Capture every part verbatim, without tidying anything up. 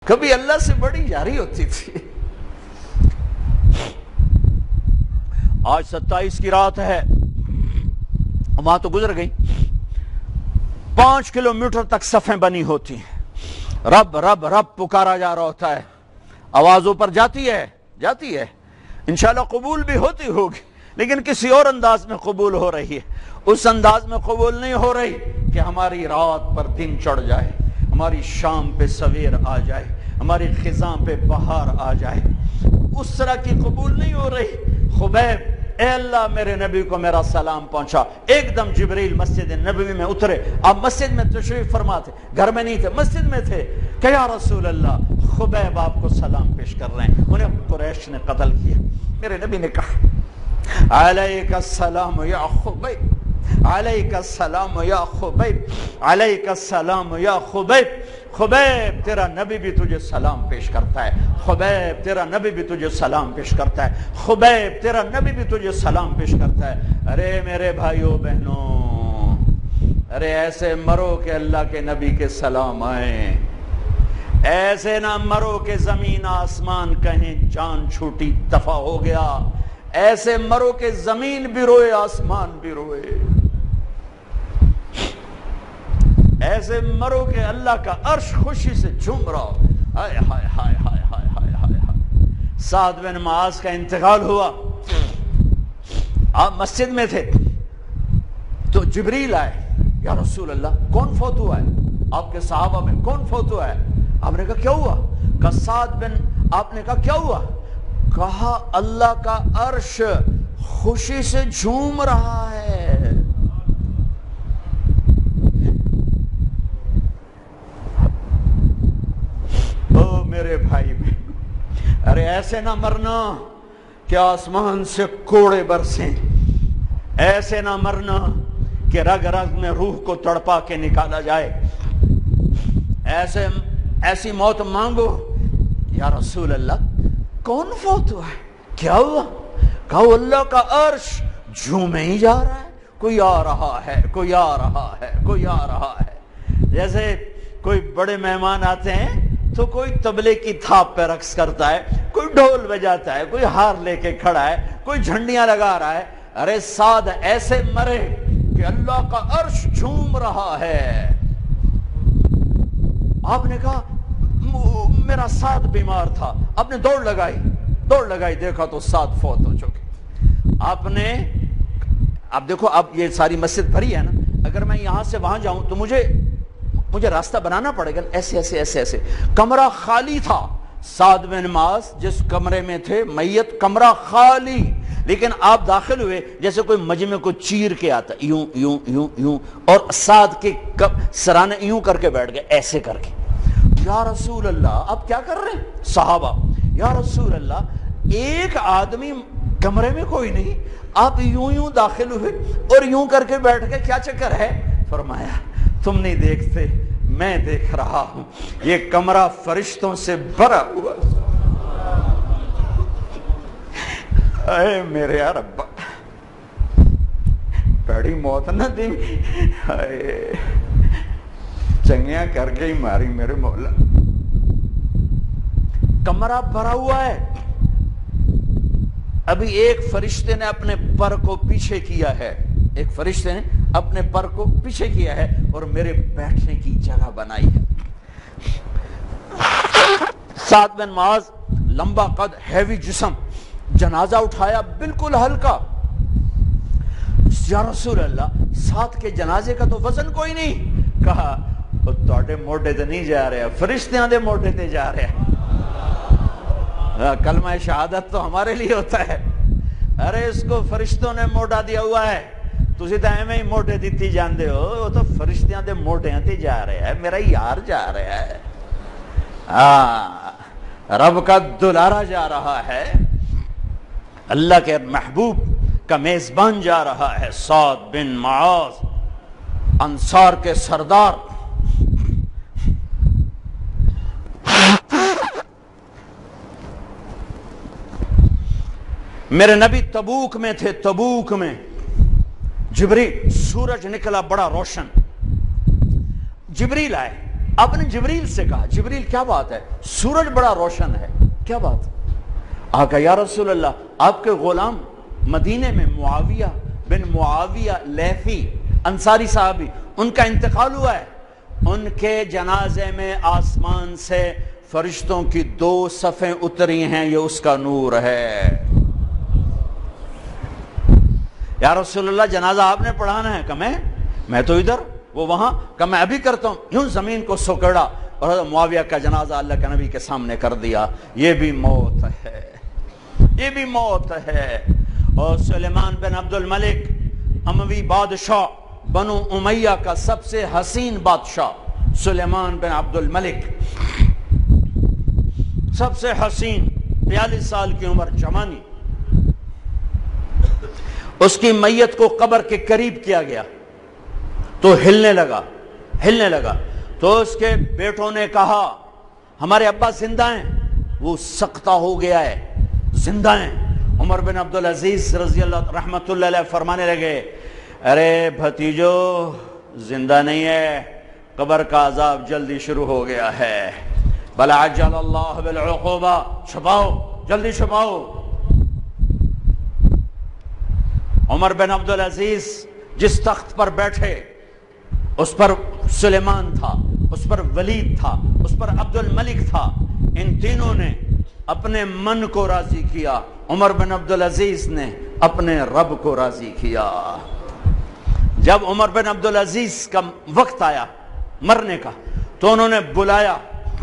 کبھی اللہ سے بڑی یاری ہوتی تھی. آج ستائیس کی رات ہے، وہاں تو گزر گئی، پانچ کلومیٹر تک صفیں بنی ہوتی ہیں، رب رب رب پکارا جا رہا ہوتا ہے، آوازوں پر جاتی ہے جاتی ہے انشاءاللہ قبول بھی ہوتی ہوگی، لیکن کسی اور انداز میں قبول ہو رہی ہے. اس انداز میں قبول نہیں ہو رہی کہ ہماری رات پر دن چڑھ جائے، ہماری شام پہ سویر آ جائے، ہماری خزاں پہ بہار آ جائے، اس طرح کی قبول نہیں ہو رہی. خبیب اے اللہ میرے نبی کو میرا سلام پہنچا. ایک دم جبریل مسجد نبوی میں اترے. آپ مسجد میں تشریف فرما تھے، گھر میں نہیں تھے، مسجد میں تھے کہ یا رسول اللہ خبیب آپ کو سلام پیش کر رہے ہیں، انہیں قریش نے قتل کیا. میرے نبی نے کہا علیک السلام یا خبیب، علیک السلام یا خبیب، علیک السلام یا خبیب. خبیب تیرا نبی بھی تجھے سلام پیش کرتا ہے، خبیب تیرا نبی بھی تجھے سلام پیش کرتا ہے، خبیب تیرا نبی بھی تجھے سلام پیش کرتا ہے. ارے میرے بھائیوں بہنوں، ارے ایسے مرو کہ اللہ کے نبی کے سلام آئیں، ایسے نہ مرو کہ زمین آسمان کہیں جان چھوٹی دفع ہو گیا، ایسے مرو کہ زمین بھی روئے آسمان بھی روئے، ایسے مرو کہ اللہ کا عرش خوشی سے جھوم رہا ہو. ہائے ہائے ہائے ہائے ہائے ہائے ہائے ہائے. سعد بن معاذ کا انتقال ہوا، آپ مسجد میں تھے تو جبریل آئے، یا رسول اللہ کون فوت ہوا ہے؟ آپ کے صحابہ میں کون فوت ہوا ہے؟ آپ نے کہا کیا ہوا؟ کہا سعد بن، آپ نے کہا کیا ہوا؟ کہا اللہ کا عرش خوشی سے جھوم رہا ہے. او میرے بھائی بہن، ارے ایسے نہ مرنا کہ آسمان سے کوڑے برسیں، ایسے نہ مرنا کہ رگ رگ میں روح کو تڑپا کے نکالا جائے. ایسے ایسی موت مانگو. یا رسول اللہ کون فوت ہوا ہے؟ کیا ہوا؟ کہا اللہ کا عرش جھومے ہی جا رہا ہے، کوئی آ رہا ہے، کوئی آ رہا ہے، کوئی آ رہا ہے. جیسے کوئی بڑے مہمان آتے ہیں تو کوئی طبلے کی تھاپ پہ رقص کرتا ہے، کوئی ڈھول بجاتا ہے، کوئی ہار لے کے کھڑا ہے، کوئی جھنڈیاں لگا رہا ہے. ارے سعد ایسے مرے کہ اللہ کا عرش جھوم رہا ہے. آپ نے کہا میرا سعد بیمار تھا، آپ نے دوڑ لگائی دوڑ لگائی دیکھا تو سعد فوت ہو چکے. آپ نے اب دیکھو، اب یہ ساری مسجد بھری ہے نا، اگر میں یہاں سے وہاں جاؤں تو مجھے مجھے راستہ بنانا پڑے گا، ایسے ایسے ایسے ایسے. کمرہ خالی تھا، سعد بن معاذ جس کمرے میں تھے میت، کمرہ خالی، لیکن آپ داخل ہوئے جیسے کوئی مجمع کو چیر کے آتا، یوں یوں یوں یوں، اور سعد کے سرانے یوں کر کے بیٹھ گئے، ایسے کر کے. یا رسول اللہ آپ کیا کر رہے ہیں؟ صحابہ یا رسول اللہ ایک آدمی کمرے میں کوئی نہیں، آپ یوں یوں داخل ہوئے اور یوں کر کے بیٹھ گئے، کیا چکر ہے؟ فرمایا تم نہیں دیکھتے، میں دیکھ رہا ہوں، یہ کمرہ فرشتوں سے بھرا ہوا. اے میرے رب، بڑی موت نہ دی، اے چنگیاں کر کے ہی ماری میرے مولا. کمرہ بھرا ہوا ہے، ابھی ایک فرشتے نے اپنے پر کو پیچھے کیا ہے، ایک فرشتے نے اپنے پر کو پیچھے کیا ہے اور میرے بیٹھنے کی جگہ بنائی ہے. سعد بن معاذ لمبا قد، ہیوی جسم، جنازہ اٹھایا بالکل ہلکا. یا رسول اللہ سعد کے جنازے کا تو وزن کوئی نہیں. کہا تواڈے موڈے تے نہیں جا رہا، فرشتیاں دے موڈے تے جا رہا. کلمہ شہادت تو ہمارے لیے ہوتا ہے، ارے اس کو فرشتوں نے موڈا دیا ہوا ہے، تسی تو ایویں ہی موڈے دیتی جاندے ہو، وہ تو فرشتیاں دے موڈیاں تے جا رہا ہے، میرا یار جا رہا ہے. ہاں رب کا دلارا جا رہا ہے، اللہ کے محبوب کا میزبان جا رہا ہے. سعد بن معاذ انصار کے سردار، میرے نبی تبوک میں تھے. تبوک میں جبریل، سورج نکلا بڑا روشن، جبریل آئے، آپ نے جبریل سے کہا جبریل کیا بات ہے؟ سورج بڑا روشن ہے، کیا بات؟ آقا یا رسول اللہ آپ کے غلام مدینے میں معاویہ بن معاویہ لیثی انصاری صحابی، ان کا انتقال ہوا ہے، ان کے جنازے میں آسمان سے فرشتوں کی دو صفیں اتری ہیں، یہ اس کا نور ہے۔ یا رسول اللہ جنازہ آپ نے پڑھانا ہے؟ کہ میں میں تو ادھر وہ وہاں، کہ میں ابھی کرتا ہوں۔ یوں زمین کو سکڑا اور حضرت معاویہ کا جنازہ اللہ کے نبی کے سامنے کر دیا۔ یہ بھی موت ہے، یہ بھی موت ہے۔ اور سلیمان بن عبد الملک اموی بادشاہ بنو امیہ کا سب سے حسین بادشاہ سلیمان بن عبد الملک، سب سے حسین، بیالیس سال کی عمر، جوانی، اس کی میت کو قبر کے قریب کیا گیا تو ہلنے لگا ہلنے لگا تو اس کے بیٹوں نے کہا ہمارے ابا زندہ ہیں، وہ سکتہ ہو گیا ہے، زندہ ہیں۔ عمر بن عبدالعزیز رضی اللہ رحمت اللہ علیہ فرمانے لگے ارے بھتیجو زندہ نہیں ہے، قبر کا عذاب جلدی شروع ہو گیا ہے، بل عجل اللہ بالعقوبہ، چھپاؤ جلدی چھپاؤ۔ عمر بن عبدالعزیز جس تخت پر بیٹھے اس پر سلیمان تھا، اس پر ولید تھا، اس پر عبد الملک تھا، ان تینوں نے اپنے من کو راضی کیا، عمر بن عبدالعزیز نے اپنے رب کو راضی کیا۔ جب عمر بن عبدالعزیز کا وقت آیا مرنے کا تو انہوں نے بلایا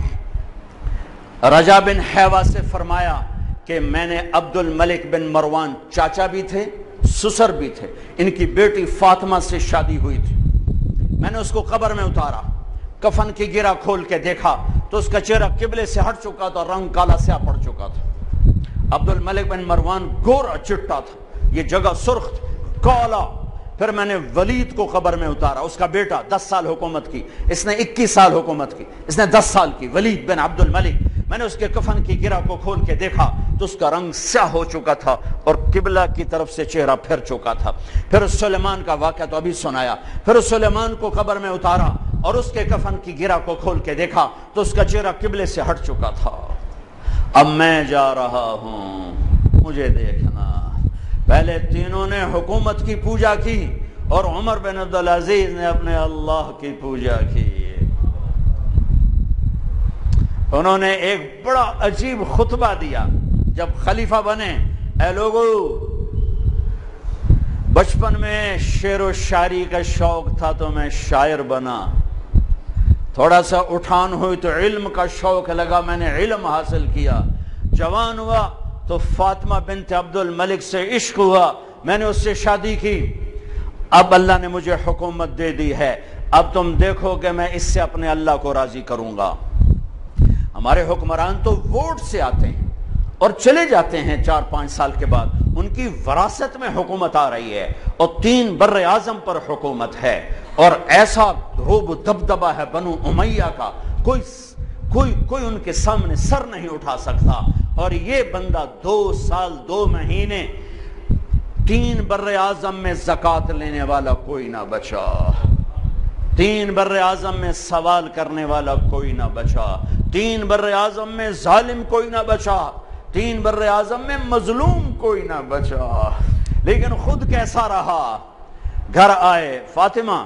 رجا بن حیوہ سے، فرمایا کہ میں نے عبد الملک بن مروان چاچا بھی تھے سسر بھی تھے، ان کی بیٹی فاطمہ سے شادی ہوئی تھی، میں نے اس کو قبر میں اتارا، کفن کی گرہ کھول کے دیکھا تو اس کا چہرہ قبلے سے ہٹ چکا تھا، رنگ کالا سیاہ پڑ چکا تھا، عبد الملک بن مروان گورا چٹا تھا، یہ جگہ سرخ تھی، کالا۔ پھر میں نے ولید کو قبر میں اتارا، اس کا بیٹا دس سال حکومت کی، اس نے اکیس سال حکومت کی، اس نے دس سال کی، ولید بن عبد الملک۔ میں نے اس کے کفن کی گرہ کو کھول کے دیکھا تو اس کا رنگ سیاہ ہو چکا تھا اور قبلہ کی طرف سے چہرہ پھر چکا تھا۔ پھر سلیمان کا واقعہ تو ابھی سنایا، پھر سلیمان کو قبر میں اتارا اور اس کے کفن کی گرہ کو کھول کے دیکھا تو اس کا چہرہ قبلے سے ہٹ چکا تھا۔ اب میں جا رہا ہوں، مجھے دیکھنا۔ پہلے تینوں نے حکومت کی پوجا کی اور عمر بن عبدالعزیز نے اپنے اللہ کی پوجا کی۔ انہوں نے ایک بڑا عجیب خطبہ دیا جب خلیفہ بنے، اے لوگو بچپن میں شعر و شاعری کا شوق تھا تو میں شاعر بنا، تھوڑا سا اٹھان ہوئی تو علم کا شوق لگا، میں نے علم حاصل کیا، جوان ہوا تو فاطمہ بنت عبد الملک سے عشق ہوا، میں نے اس سے شادی کی، اب اللہ نے مجھے حکومت دے دی ہے، اب تم دیکھو کہ میں اس سے اپنے اللہ کو راضی کروں گا۔ ہمارے حکمران تو ووٹ سے آتے ہیں اور چلے جاتے ہیں چار پانچ سال کے بعد، ان کی وراثت میں حکومت آ رہی ہے اور تین بر اعظم پر حکومت ہے اور ایسا روب دبدبہ ہے بنو امیہ کا، کوئی کوئی کوئی ان کے سامنے سر نہیں اٹھا سکتا، اور یہ بندہ دو سال دو مہینے تین بر اعظم میں زکوٰۃ لینے والا کوئی نہ بچا، تین بر اعظم میں سوال کرنے والا کوئی نہ بچا، تین بر اعظم میں ظالم کوئی نہ بچا، تین بر اعظم میں مظلوم کوئی نہ بچا، لیکن خود کیسا رہا؟ گھر آئے، فاطمہ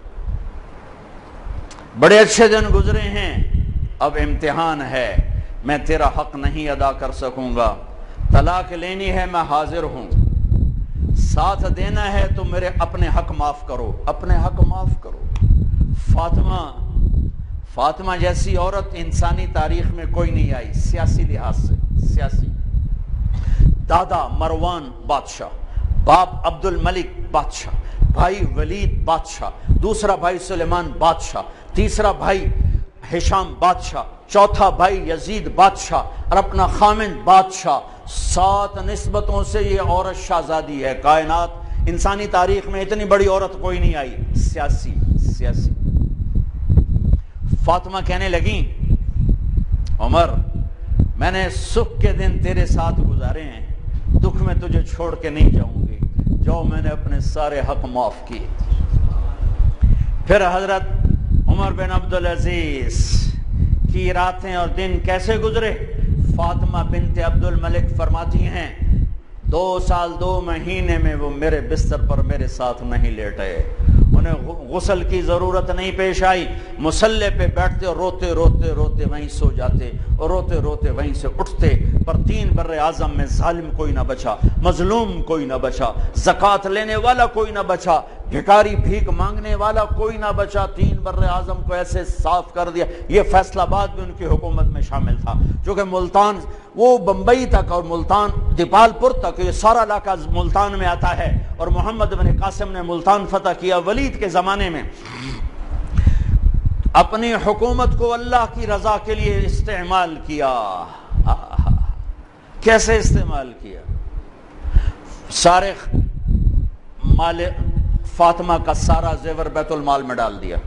بڑے اچھے دن گزرے ہیں، اب امتحان ہے، میں تیرا حق نہیں ادا کر سکوں گا، طلاق لینی ہے میں حاضر ہوں، ساتھ دینا ہے تو میرے اپنے حق معاف کرو، اپنے حق معاف کرو۔ فاطمہ فاطمہ جیسی عورت انسانی تاریخ میں کوئی نہیں آئی، سیاسی لحاظ سے، سیاسی، دادا مروان بادشاہ، باپ عبد الملک بادشاہ، بھائی ولید بادشاہ، دوسرا بھائی سلیمان بادشاہ، تیسرا بھائی ہشام بادشاہ، چوتھا بھائی یزید بادشاہ اور اپنا خامند بادشاہ، سات نسبتوں سے یہ عورت شہزادی ہے۔ کائنات انسانی تاریخ میں اتنی بڑی عورت کوئی نہیں آئی، سیاسی سیاسی۔ فاطمہ کہنے لگیں عمر میں نے سکھ کے دن تیرے ساتھ گزارے ہیں، دکھ میں تجھے چھوڑ کے نہیں جاؤں گی، جو میں نے اپنے سارے حق معاف کیے۔ پھر حضرت عمر بن عبدالعزیز کی راتیں اور دن کیسے گزرے؟ فاطمہ بنت عبد الملک فرماتی ہیں دو سال دو مہینے میں وہ میرے بستر پر میرے ساتھ نہیں لیٹے، انہیں غسل کی ضرورت نہیں پیش آئی، مصلے پہ بیٹھتے اور روتے روتے روتے وہیں سو جاتے اور روتے روتے وہیں سے اٹھتے، پر تین بر اعظم میں ظالم کوئی نہ بچا، مظلوم کوئی نہ بچا، زکوٰۃ لینے والا کوئی نہ بچا، بھکاری بھیک مانگنے والا کوئی نہ بچا، تین بر اعظم کو ایسے صاف کر دیا۔ یہ فیصل آباد بھی ان کی حکومت میں شامل تھا، جو کہ ملتان وہ بمبئی تک اور ملتان دیپال پور تک یہ سارا علاقہ ملتان میں آتا ہے، اور محمد بن قاسم نے ملتان فتح کیا ولید کے زمانے میں۔ اپنی حکومت کو اللہ کی رضا کے لیے استعمال کیا۔ کیسے استعمال کیا؟ سارے مال فاطمہ کا سارا زیور بیت المال میں ڈال دیا،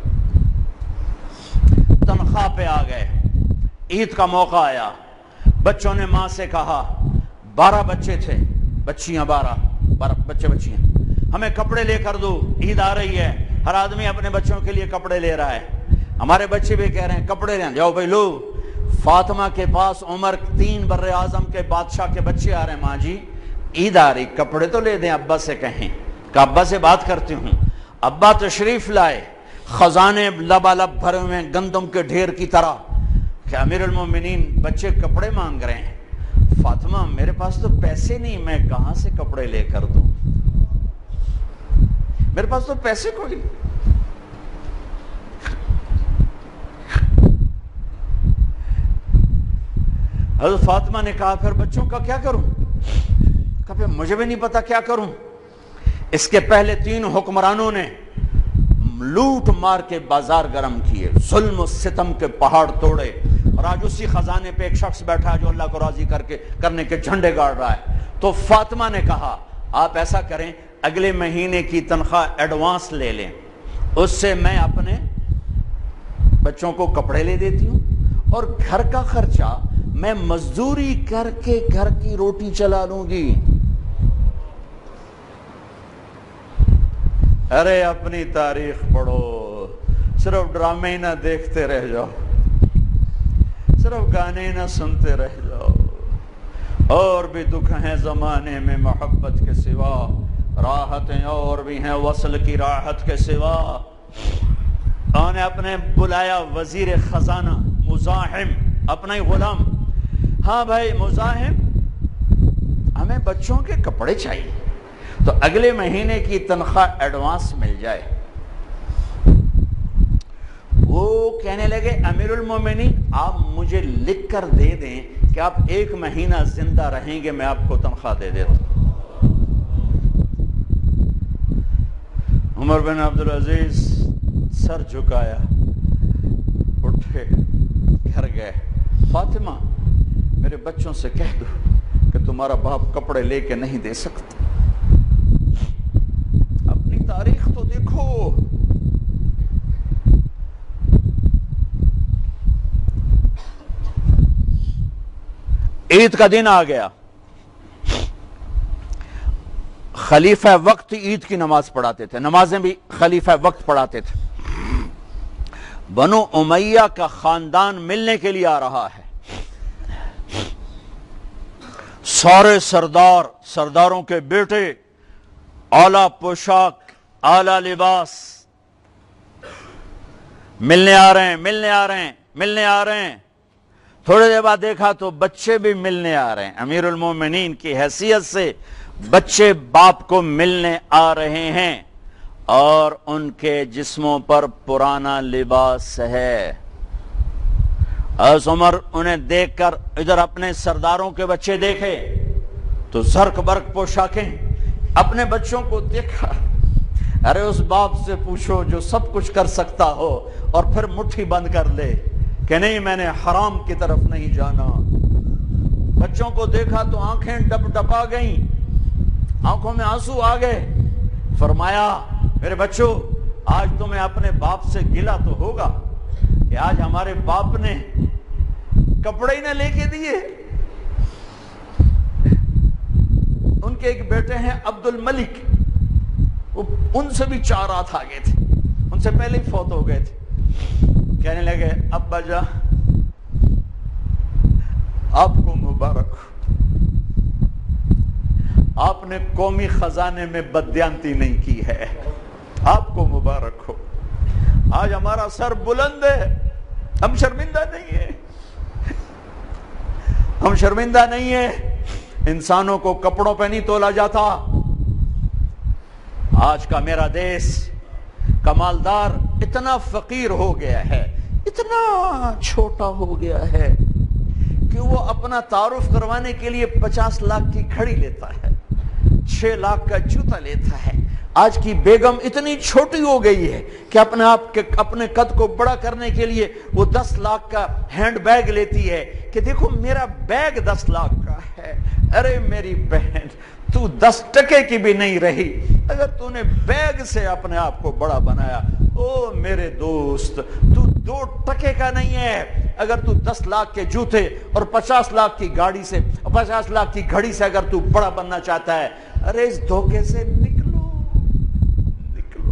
تنخواہ پہ آ گئے، عید کا موقع آیا، بچوں نے ماں سے کہا، بارہ بچے تھے، بچیاں بارہ بارہ بچے بچیاں، ہمیں کپڑے لے کر دو، عید آ رہی ہے، ہر آدمی اپنے بچوں کے لیے کپڑے لے رہا ہے، ہمارے بچے بھی کہہ رہے ہیں کپڑے لیں، جاؤ بھائی لو۔ فاطمہ کے پاس عمر تین بر اعظم کے بادشاہ کے بچے آ رہے ہیں، ماں جی عید آ رہی، کپڑے تو لے دیں، ابا سے کہیں کہ ابا سے بات کرتی ہوں۔ ابا تشریف لائے، خزانے لبالب بھرے ہوئے گندم کے ڈھیر کی طرح، کہ امیر المومنین بچے کپڑے مانگ رہے ہیں۔ فاطمہ میرے پاس تو پیسے نہیں، میں کہاں سے کپڑے لے کر دوں، میرے پاس تو پیسے کوئی نہیں۔ حضرت فاطمہ نے کہا پھر بچوں کا کیا کروں؟ کہا پھر مجھے بھی نہیں پتا کیا کروں۔ اس کے پہلے تین حکمرانوں نے لوٹ مار کے بازار گرم کیے، ظلم و ستم کے پہاڑ توڑے، اور آج اسی خزانے پہ ایک شخص بیٹھا ہے جو اللہ کو راضی کر کے کرنے کے جھنڈے گاڑ رہا ہے۔ تو فاطمہ نے کہا آپ ایسا کریں، اگلے مہینے کی تنخواہ ایڈوانس لے لیں، اس سے میں اپنے بچوں کو کپڑے لے دیتی ہوں، اور گھر کا خرچہ میں مزدوری کر کے گھر کی روٹی چلا لوں گی۔ ارے اپنی تاریخ پڑھو، صرف ڈرامے نہ دیکھتے رہ جاؤ، صرف گانے نہ سنتے رہ جاؤ، اور بھی دکھ ہیں زمانے میں محبت کے سوا، راحتیں اور بھی ہیں وصل کی راحت کے سوا۔ انہوں نے اپنے بلایا وزیر خزانہ مزاحم، اپنا ہی غلام، ہاں بھائی مزاحم ہمیں بچوں کے کپڑے چاہیے، تو اگلے مہینے کی تنخواہ ایڈوانس مل جائے۔ وہ کہنے لگے امیر المومنین آپ مجھے لکھ کر دے دیں کہ آپ ایک مہینہ زندہ رہیں گے، میں آپ کو تنخواہ دے دیتا ہوں۔ عمر بن عبدالعزیز سر جھکایا، اٹھے، گھر گئے، فاطمہ میرے بچوں سے کہہ دو کہ تمہارا باپ کپڑے لے کے نہیں دے سکتا، اپنی تاریخ تو دیکھو۔ عید کا دن آ گیا، خلیفہ وقت عید کی نماز پڑھاتے تھے، نمازیں بھی خلیفہ وقت پڑھاتے تھے۔ بنو امیہ کا خاندان ملنے کے لیے آ رہا ہے، سارے سردار، سرداروں کے بیٹے، اعلیٰ پوشاک، اعلیٰ لباس، ملنے آ رہے ہیں ملنے آ رہے ہیں ملنے آ رہے ہیں تھوڑے دیر بعد دیکھا تو بچے بھی ملنے آ رہے ہیں، امیر المومنین کی حیثیت سے بچے باپ کو ملنے آ رہے ہیں، اور ان کے جسموں پر پرانا لباس ہے۔ حضرت عمر انہیں دیکھ کر ادھر اپنے سرداروں کے بچے دیکھے تو زرق برق پوشاکیں، اپنے بچوں کو دیکھا، ارے اس باپ سے پوچھو جو سب کچھ کر سکتا ہو اور پھر مٹھی بند کر لے کہ نہیں میں نے حرام کی طرف نہیں جانا۔ بچوں کو دیکھا تو آنکھیں ڈب ڈبا گئیں، آنکھوں میں آنسو آ گئے۔ فرمایا میرے بچوں آج تمہیں اپنے باپ سے گلہ تو ہوگا کہ آج ہمارے باپ نے کپڑے ہی نہ لے کے دیے۔ ان کے ایک بیٹے ہیں عبد الملک، ان سے بھی چار ہاتھ آگے تھے، ان سے پہلے ہی فوت ہو گئے تھے۔ کہنے لگے ابا جان آپ کو مبارک ہو، آپ نے قومی خزانے میں بددیانتی نہیں کی ہے، آپ کو مبارک ہو، آج ہمارا سر بلند ہے، ہم شرمندہ نہیں ہیں، ہم شرمندہ نہیں ہیں۔ انسانوں کو کپڑوں پہ نہیں تولا جاتا۔ آج کا میرا دیس کا مالدار اتنا فقیر ہو گیا ہے، اتنا چھوٹا ہو گیا ہے کہ وہ اپنا تعارف کروانے کے لیے پچاس لاکھ کی گھڑی لیتا ہے، چھ لاکھ کا جوتا لیتا ہے۔ آج کی بیگم اتنی چھوٹی ہو گئی ہے کہ اپنے آپ کے اپنے قد کو بڑا کرنے کے لیے وہ دس لاکھ کا ہینڈ بیگ لیتی ہے کہ دیکھو میرا بیگ دس لاکھ کا ہے۔ ارے میری بہن، تو دس ٹکے کی بھی نہیں رہی اگر تو نے بیگ سے اپنے آپ کو بڑا بنایا۔ او میرے دوست، تو دو ٹکے کا نہیں ہے اگر تو دس لاکھ کے جوتے اور پچاس لاکھ کی گاڑی سے پچاس لاکھ کی گھڑی سے اگر تو بڑا بننا چاہتا ہے۔ ارے اس دھوکے سے نکلو نکلو۔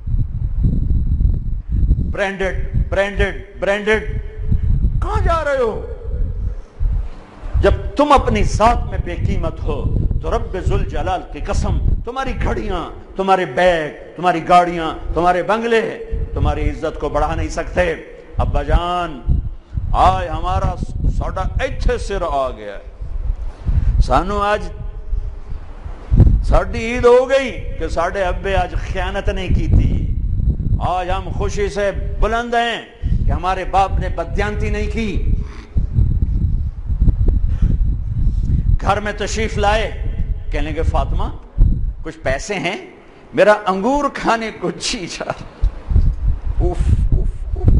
برانڈڈ برانڈڈ برانڈڈ کہاں جا رہے ہو؟ جب تم اپنی ذات میں بے قیمت ہو تو رب ذوالجلال کی قسم تمہاری گھڑیاں، تمہارے بیگ، تمہاری گاڑیاں، تمہارے بنگلے تمہاری عزت کو بڑھا نہیں سکتے۔ ابا جان آج ہمارا ساڈا ایتھے سر آ گیا، سانو آج ساڈی عید ہو گئی کہ ساڈے ابے آج خیانت نہیں کی تھی۔ آج ہم خوشی سے بلند ہیں کہ ہمارے باپ نے بددیانتی نہیں کی۔ گھر میں تشریف لائے، کہنے لگے فاطمہ کچھ پیسے ہیں، میرا انگور کھانے کو جی چاہ رہا۔ اوف اوف اوف۔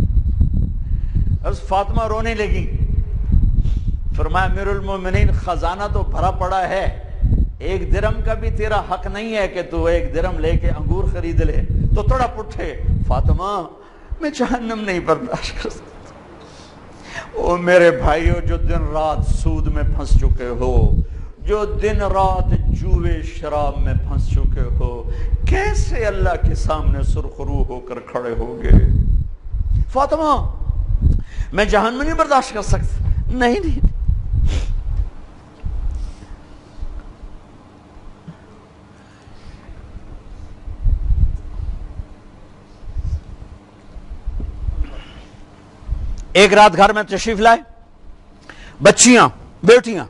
بس فاطمہ رونے لگی۔ فرمایا امیر المومنین خزانہ تو بھرا پڑا ہے، ایک درم کا بھی تیرا حق نہیں ہے کہ تو ایک درم لے کے انگور خرید لے۔ تو تھوڑا پٹھے، فاطمہ میں جہنم نہیں برداشت کر سکتا۔ او میرے بھائیو جو دن رات سود میں پھنس چکے ہو، جو دن رات جوے شراب میں پھنس چکے ہو، کیسے اللہ کے سامنے سرخرو ہو کر کھڑے ہوگے؟ فاطمہ میں جہنم نہیں برداشت کر سکتا۔ نہیں نہیں ایک رات گھر میں تشریف لائے، بچیاں بیٹیاں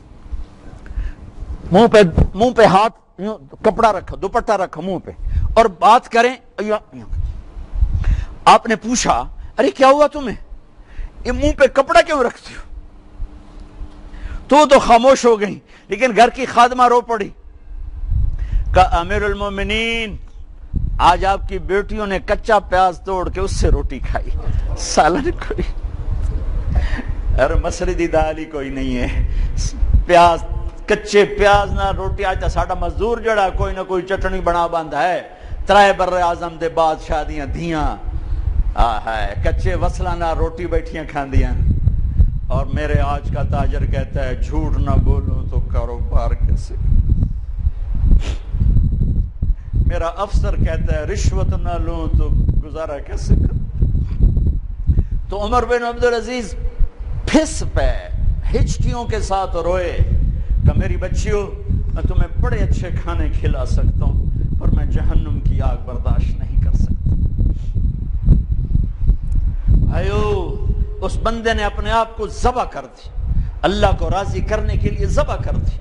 منہ پہ منہ پہ ہاتھ کپڑا رکھا، دوپٹہ رکھا منہ پہ اور بات کریں۔ آپ نے پوچھا ارے کیا ہوا تمہیں، یہ منہ پہ کپڑا کیوں رکھتی ہو؟ تو تو خاموش ہو گئی، لیکن گھر کی خادمہ رو پڑی۔ کہا امیر المومنین آج آپ کی بیٹیوں نے کچا پیاز توڑ کے اس سے روٹی کھائی، سالن کوئی، ارے مسری دی دال ہی کوئی نہیں ہے، پیاز کچے پیاز نہ روٹی۔ آج ساڈا مزدور جڑا کوئی نہ کوئی چٹنی بنا باندا ہے، ترائے بر اعظم دے بعد شادیاں دھیاں ہے کچے وصلہ نہ روٹی بیٹھیاں کھاندیاں۔ اور میرے آج کا تاجر کہتا ہے جھوٹ نہ بولوں تو کاروبار کیسے، میرا افسر کہتا ہے رشوت نہ لوں تو گزارا کیسے کر۔ تو عمر بن عبدالعزیز پھس پہ ہچکیوں کے ساتھ روئے کہ میری بچیوں میں تمہیں بڑے اچھے کھانے کھلا سکتا ہوں اور میں جہنم کی آگ برداشت نہیں کر سکتا۔ بھائیو اس بندے نے اپنے آپ کو ذبح کر دی، اللہ کو راضی کرنے کے لیے ذبح کر دی،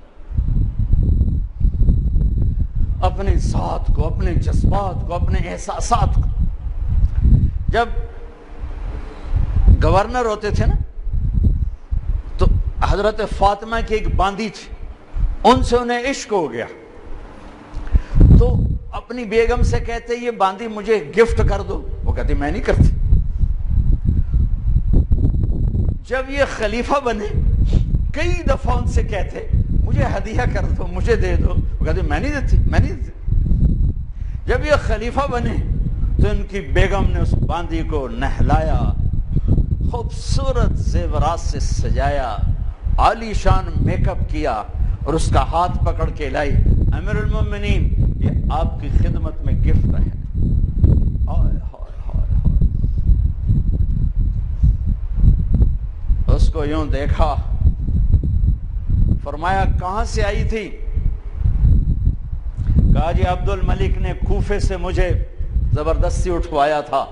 اپنے ذات کو، اپنے جذبات کو، اپنے احساسات کو۔ جب گورنر ہوتے تھے نا تو حضرت فاطمہ کی ایک باندی تھی، ان سے انہیں عشق ہو گیا تو اپنی بیگم سے کہتے یہ باندی مجھے گفٹ کر دو، وہ کہتی میں نہیں کرتی۔ جب یہ خلیفہ بنے کئی دفعہ ان سے کہتے مجھے ہدیہ کر دو، مجھے دے دو، وہ کہتے میں نہیں دیتی میں نہیں دیتی۔ جب یہ خلیفہ بنے تو ان کی بیگم نے اس باندی کو نہلایا، خوبصورت زیورات سے سجایا، عالی شان میک اپ کیا اور اس کا ہاتھ پکڑ کے لائی، امیر المومنین یہ آپ کی خدمت میں گفٹ ہے۔ ہائے ہائے ہائے ہائے۔ اس کو یوں دیکھا، فرمایا کہاں سے آئی تھی؟ کہا جی عبد الملک نے کوفے سے مجھے زبردستی اٹھوایا تھا۔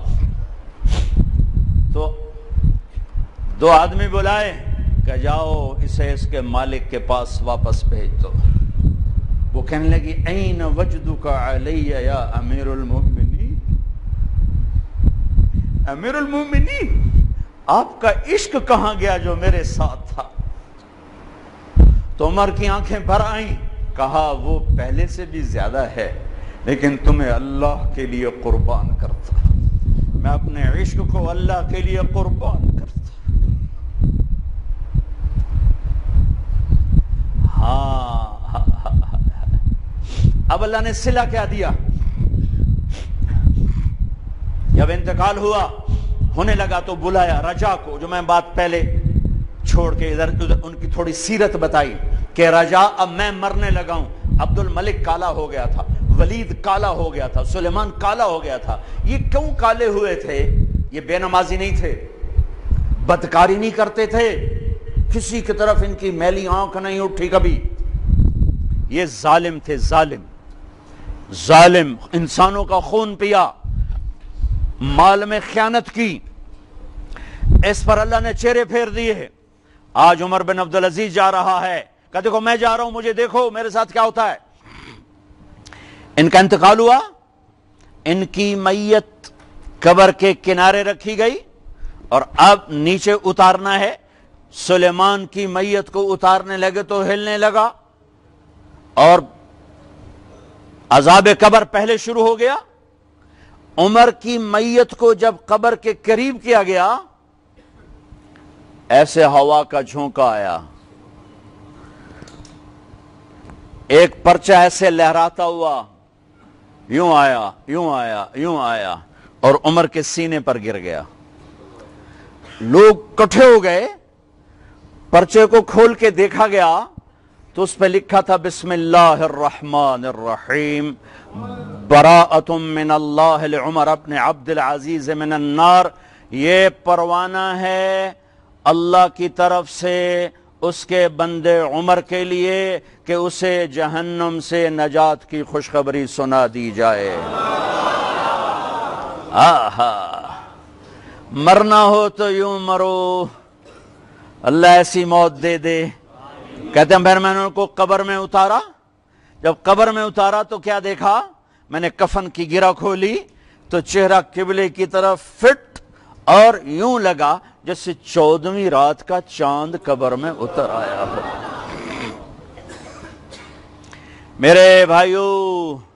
تو دو آدمی بلائے کہ جاؤ اسے اس کے مالک کے پاس واپس بھیج دو۔ وہ کہنے لگی این وجدک علی یا امیر المؤمنین، امیر المؤمنین آپ کا عشق کہاں گیا جو میرے ساتھ تھا؟ تو عمر کی آنکھیں بھر آئیں، کہا وہ پہلے سے بھی زیادہ ہے، لیکن تمہیں اللہ کے لیے قربان کرتا، میں اپنے عشق کو اللہ کے لیے قربان کرتا۔ ہاں اب اللہ نے صلہ کیا دیا؟ جب انتقال ہوا ہونے لگا تو بلایا رجا کو، جو میں بات پہلے چھوڑ کے ادھر ادھر ان کی تھوڑی سیرت بتائی کہ رجا اب میں مرنے لگا ہوں، عبد الملک کالا ہو گیا تھا، ولید کالا ہو گیا تھا، سلیمان کالا ہو گیا تھا۔ یہ کیوں کالے ہوئے تھے؟ یہ بے نمازی نہیں تھے، بدکاری نہیں کرتے تھے، کسی کی طرف ان کی میلی آنکھ نہیں اٹھی کبھی، یہ ظالم تھے، ظالم ظالم انسانوں کا خون پیا، مال میں خیانت کی، اس پر اللہ نے چہرے پھیر دیے۔ آج عمر بن عبدالعزیز جا رہا ہے کہ دیکھو میں جا رہا ہوں، مجھے دیکھو میرے ساتھ کیا ہوتا ہے۔ ان کا انتقال ہوا، ان کی میت قبر کے کنارے رکھی گئی اور اب نیچے اتارنا ہے۔ سلیمان کی میت کو اتارنے لگے تو ہلنے لگا اور عذاب قبر پہلے شروع ہو گیا۔ عمر کی میت کو جب قبر کے قریب کیا گیا، ایسے ہوا کا جھونکا آیا، ایک پرچہ ایسے لہراتا ہوا یوں آیا یوں آیا یوں آیا اور عمر کے سینے پر گر گیا۔ لوگ کٹھے ہو گئے، پرچے کو کھول کے دیکھا گیا تو اس پہ لکھا تھا بسم اللہ الرحمن الرحیم براءۃ من اللہ لعمر بن عبد العزیز من النار۔ یہ پروانہ ہے اللہ کی طرف سے اس کے بندے عمر کے لیے کہ اسے جہنم سے نجات کی خوشخبری سنا دی جائے۔ آہا، مرنا ہو تو یوں مرو، اللہ ایسی موت دے دے۔ کہتے ہیں پھر میں نے ان کو قبر میں اتارا، جب قبر میں اتارا تو کیا دیکھا؟ میں نے کفن کی گرہ کھولی تو چہرہ قبلے کی طرف فٹ اور یوں لگا جیسے چودہویں رات کا چاند قبر میں اتر آیا ہو۔ میرے بھائیو،